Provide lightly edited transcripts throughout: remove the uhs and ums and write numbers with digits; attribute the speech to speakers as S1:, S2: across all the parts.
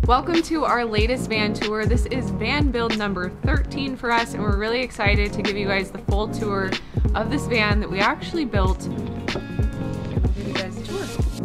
S1: Welcome to our latest van tour. This is van build number 13 for us, and we're really excited to give you guys the full tour of this van that we actually built. Give you guys a tour.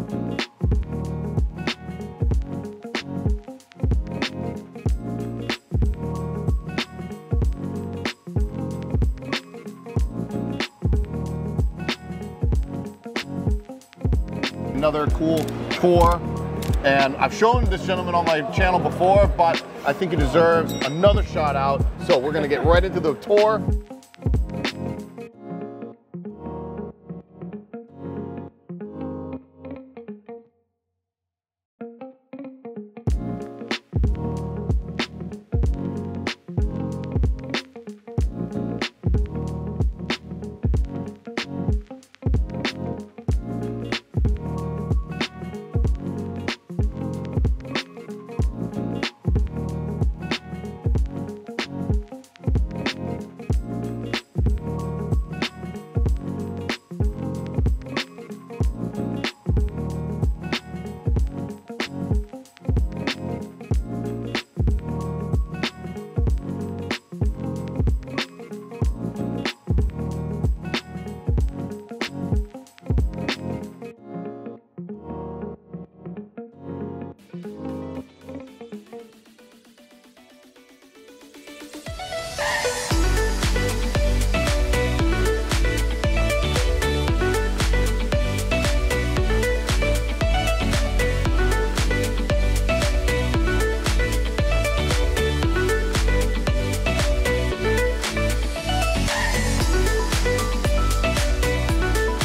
S2: Another cool tour. And I've shown this gentleman on my channel before, but I think he deserves another shout out. So we're gonna get right into the tour.